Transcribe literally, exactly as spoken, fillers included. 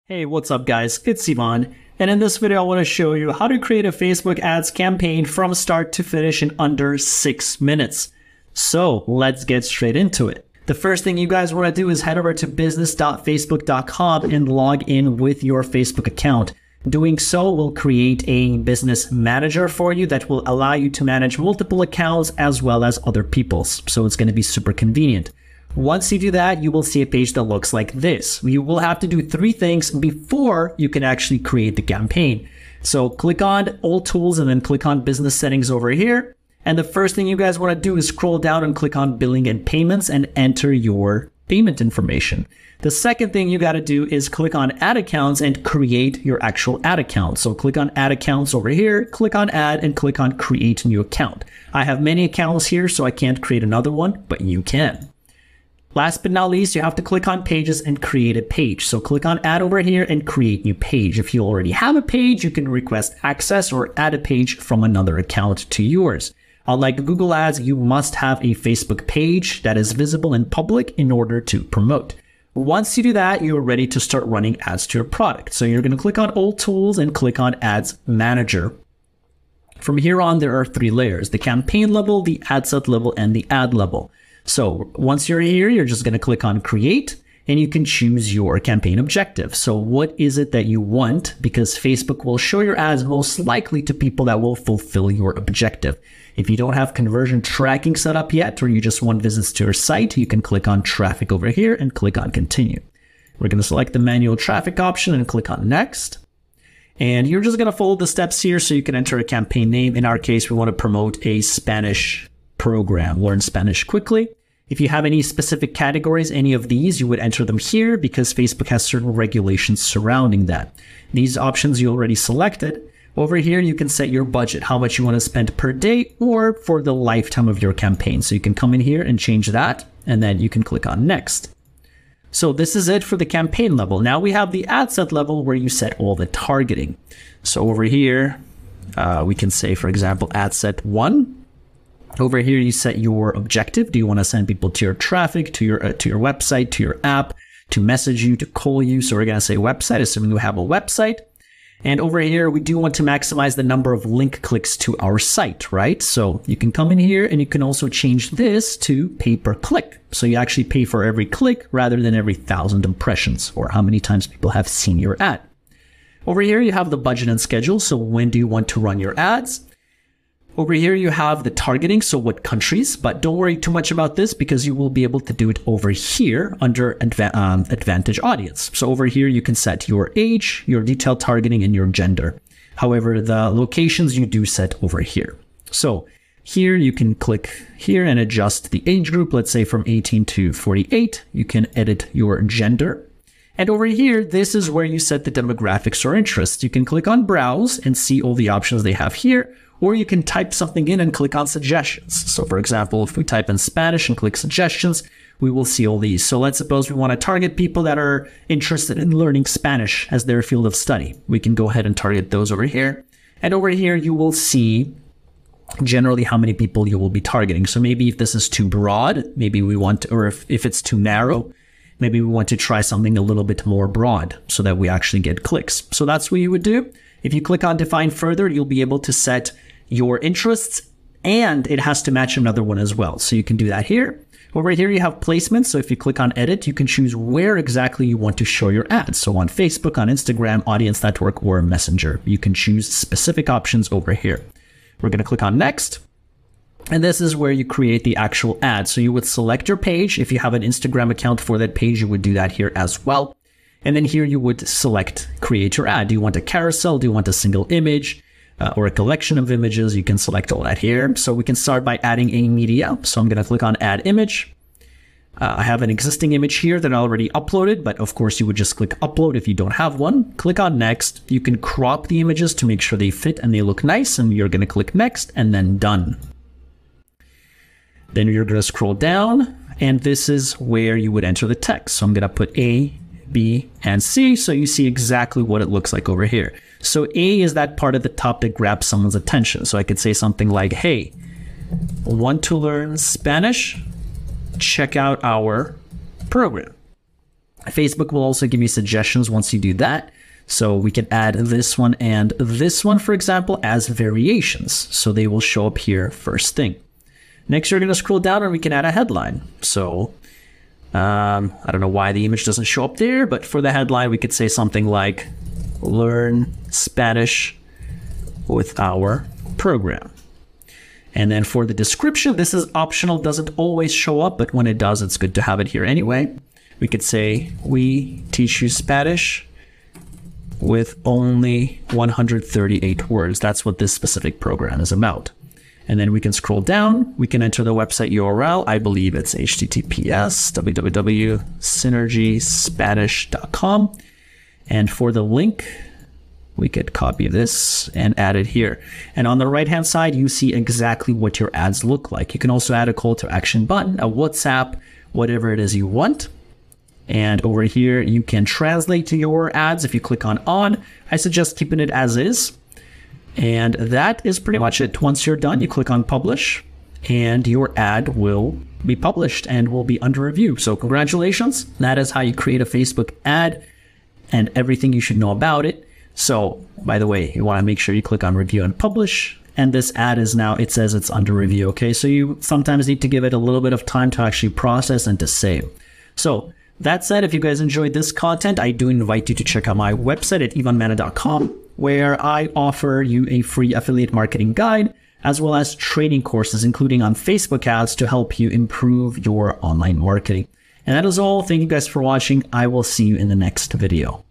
Hey, what's up guys? It's Ivan, and in this video I want to show you how to create a Facebook ads campaign from start to finish in under six minutes. So let's get straight into it. The first thing you guys want to do is head over to business dot facebook dot com and log in with your Facebook account. Doing so will create a business manager for you that will allow you to manage multiple accounts as well as other people's. So it's going to be super convenient. Once you do that, you will see a page that looks like this. You will have to do three things before you can actually create the campaign. So click on All Tools and then click on Business Settings over here. And the first thing you guys want to do is scroll down and click on Billing and Payments and enter your payment information. The second thing you got to do is click on Ad Accounts and create your actual ad account. So click on Ad Accounts over here, click on Add, and click on Create New Account. I have many accounts here, so I can't create another one, but you can. Last but not least, you have to click on Pages and create a page. So click on Add over here and create new page. If you already have a page, you can request access or add a page from another account to yours. Unlike Google Ads, you must have a Facebook page that is visible in public in order to promote. Once you do that, you're ready to start running ads to your product. So you're going to click on All Tools and click on Ads Manager. From here on, there are three layers: the campaign level, the ad set level, and the ad level. So once you're here, you're just going to click on Create and you can choose your campaign objective. So what is it that you want? Because Facebook will show your ads most likely to people that will fulfill your objective. If you don't have conversion tracking set up yet, or you just want visits to your site, you can click on Traffic over here and click on Continue. We're going to select the manual traffic option and click on Next. And you're just going to follow the steps here so you can enter a campaign name. In our case, we want to promote a Spanish program, Learn Spanish Quickly. If you have any specific categories, any of these, you would enter them here because Facebook has certain regulations surrounding that. These options you already selected. Over here, you can set your budget, how much you want to spend per day or for the lifetime of your campaign. So you can come in here and change that, and then you can click on Next. So this is it for the campaign level. Now we have the ad set level where you set all the targeting. So over here, uh, we can say, for example, ad set one. Over here, you set your objective. Do you want to send people to your traffic, to your uh, to your website, to your app, to message you, to call you? So we're going to say website, assuming you have a website. And over here, we do want to maximize the number of link clicks to our site, right? So you can come in here and you can also change this to pay per click. So you actually pay for every click rather than every thousand impressions or how many times people have seen your ad. Over here, you have the budget and schedule. So when do you want to run your ads? Over here, you have the targeting, so what countries, but don't worry too much about this because you will be able to do it over here under adva um, Advantage Audience. So over here, you can set your age, your detailed targeting, and your gender. However, the locations you do set over here. So here you can click here and adjust the age group, let's say from eighteen to forty-eight. You can edit your gender. And over here, this is where you set the demographics or interests. You can click on Browse and see all the options they have here. Or you can type something in and click on Suggestions. So for example, if we type in Spanish and click Suggestions, we will see all these. So let's suppose we want to target people that are interested in learning Spanish as their field of study. We can go ahead and target those over here. And over here, you will see generally how many people you will be targeting. So maybe if this is too broad, maybe we want to, or if, if it's too narrow, maybe we want to try something a little bit more broad so that we actually get clicks. So that's what you would do. If you click on Define Further, you'll be able to set your interests, and it has to match another one as well. So you can do that here. Over here, you have placements. So if you click on Edit, you can choose where exactly you want to show your ads. So on Facebook, on Instagram, Audience Network, or Messenger. You can choose specific options over here. We're going to click on Next. And this is where you create the actual ad. So you would select your page. If you have an Instagram account for that page, you would do that here as well. And then here you would select Create Your Ad. Do you want a carousel? Do you want a single image? Uh, or a collection of images? You can select all that here. So we can start by adding a media. So I'm going to click on Add Image. Uh, I have an existing image here that I already uploaded, but of course you would just click Upload if you don't have one. Click on Next. You can crop the images to make sure they fit and they look nice, and you're going to click Next and then Done. Then you're going to scroll down, and this is where you would enter the text. So I'm going to put A, B, and C, so you see exactly what it looks like over here. So A is that part at the top that grabs someone's attention. So I could say something like, hey, want to learn Spanish? Check out our program. Facebook will also give you suggestions once you do that. So we can add this one and this one, for example, as variations. So they will show up here first thing. Next, you're going to scroll down and we can add a headline. So um, I don't know why the image doesn't show up there, but for the headline, we could say something like, learn Spanish with our program. And then for the description, this is optional, doesn't always show up, but when it does, it's good to have it here anyway. We could say, we teach you Spanish with only one hundred thirty-eight words. That's what this specific program is about. And then we can scroll down. We can enter the website U R L. I believe it's H T T P S w w w dot synergy spanish dot com. And for the link, we could copy this and add it here. And on the right-hand side, you see exactly what your ads look like. You can also add a call to action button, a WhatsApp, whatever it is you want. And over here, you can translate to your ads. If you click on on, I suggest keeping it as is. And that is pretty much it. Once you're done, you click on publish and your ad will be published and will be under review. So congratulations. That is how you create a Facebook ad and everything you should know about it. So by the way, you want to make sure you click on review and publish. And this ad is now, it says it's under review. Okay. So you sometimes need to give it a little bit of time to actually process and to save. So that said, if you guys enjoyed this content, I do invite you to check out my website at ivan mana dot com, where I offer you a free affiliate marketing guide, as well as training courses, including on Facebook ads to help you improve your online marketing. And that is all. Thank you guys for watching. I will see you in the next video.